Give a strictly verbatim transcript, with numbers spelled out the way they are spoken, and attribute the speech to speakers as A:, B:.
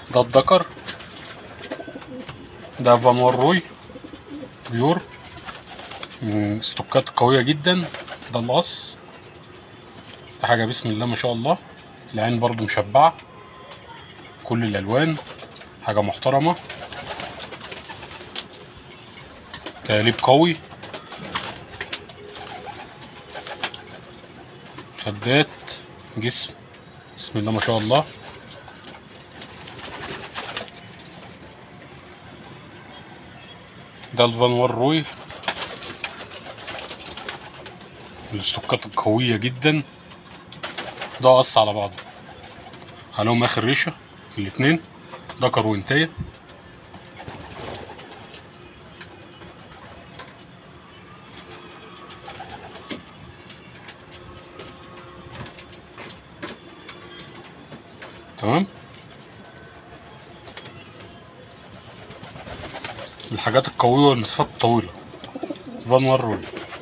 A: ده الدكر، ده فانوار روي بيور، من ستوكات قوية جدا. ده القص، ده حاجة بسم الله ما شاء الله. العين برضو مشبعة، كل الألوان، حاجة محترمة، تقليب قوي، خدات، جسم بسم الله ما شاء الله. ده الفانوار روي، الاستوكات القوية جدا. ده قص على بعضه، عليهم اخر ريشة الاتنين، ذكر وانتاية. تمام. الحاجات القوية والمسافات الطويلة، فانوار روي.